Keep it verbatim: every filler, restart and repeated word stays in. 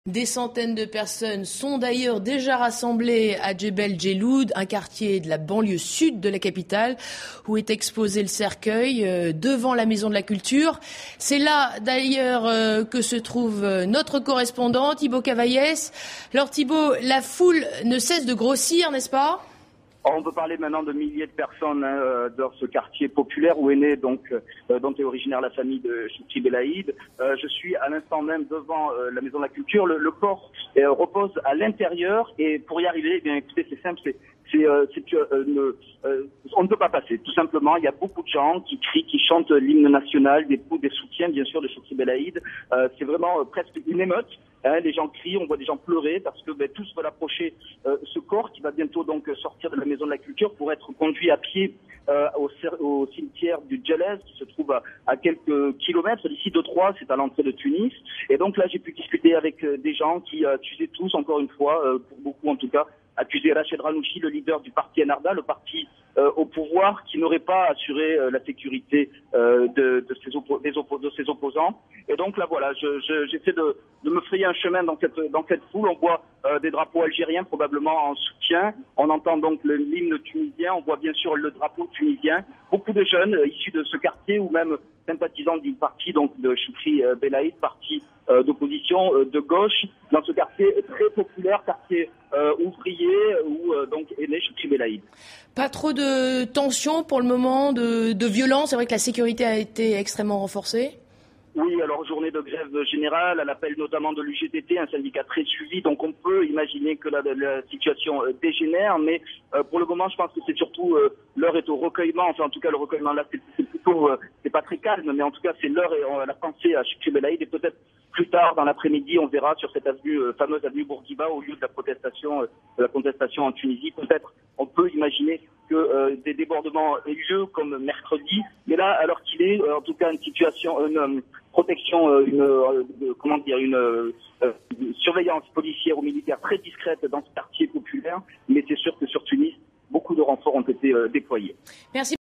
Des centaines de personnes sont d'ailleurs déjà rassemblées à Djebel Djelloud, un quartier de la banlieue sud de la capitale, où est exposé le cercueil euh, devant la Maison de la Culture. C'est là d'ailleurs euh, que se trouve euh, notre correspondant Thibaut Cavaillès. Alors Thibaut, la foule ne cesse de grossir, n'est-ce pas ? On peut parler maintenant de milliers de personnes hein, dans ce quartier populaire où est né donc euh, dont est originaire la famille de Choukri Belaïd. Euh, je suis à l'instant même devant euh, la Maison de la Culture. Le, le corps euh, repose à l'intérieur et pour y arriver, eh bien écoutez, c'est simple, c'est c'est, euh, c'est euh, une, euh, on ne peut pas passer. Tout simplement, il y a beaucoup de gens qui crient, qui chantent l'hymne national, des, des soutiens bien sûr de Choukri Belaïd. Euh, c'est vraiment euh, presque une émeute. Hein, les gens crient, on voit des gens pleurer parce que ben, tous veulent approcher euh, ce corps qui va bientôt donc sortir de la Maison de la Culture pour être conduit à pied euh, au, au cimetière du Djelez qui se trouve à, à quelques kilomètres d'ici, deux trois, c'est à l'entrée de Tunis. Et donc là, j'ai pu discuter avec euh, des gens qui euh, accusaient tous, encore une fois, euh, pour beaucoup en tout cas, accuser Rached Ghannouchi, le leader du parti Ennahda, le parti euh, au pouvoir, qui n'aurait pas assuré euh, la sécurité euh, de, de, ses oppo- des oppo- de ses opposants. Et donc là, voilà, je, je, j'essaie de, de me frayer un chemin dans cette, dans cette foule. On voit euh, des drapeaux algériens probablement en soutien. On entend donc le, l'hymne tunisien. On voit bien sûr le drapeau tunisien. Beaucoup de jeunes euh, issus de ce quartier ou même sympathisants du parti donc de Choukri euh, Belaïd, parti euh, d'opposition euh, de gauche, dans ce quartier très populaire, quartier euh, ouvrier où euh, donc est né Choukri Belaïd. Pas trop de tension pour le moment, de, de violence. C'est vrai que la sécurité a été extrêmement renforcée. Oui, alors journée de grève générale, à l'appel notamment de l'U G T T, un syndicat très suivi, donc on peut imaginer que la, la situation euh, dégénère, mais euh, pour le moment, je pense que c'est surtout euh, l'heure est au recueillement, enfin en tout cas le recueillement là, c'est, c'est plutôt, euh, c'est pas très calme, mais en tout cas c'est l'heure et on a pensé à Choukri Belaïd et peut-être plus tard dans l'après-midi, on verra sur cette avenue, euh, fameuse avenue Bourguiba, au lieu de la protestation, euh, de la contestation en Tunisie, peut-être on peut imaginer que euh, des débordements aient lieu comme mercredi, mais là, alors qu'il est, euh, en tout cas une situation, une euh, protection, euh, une euh, comment dire, une, euh, une surveillance policière ou militaire très discrète dans ce quartier populaire, mais c'est sûr que sur Tunis, beaucoup de renforts ont été euh, déployés. Merci.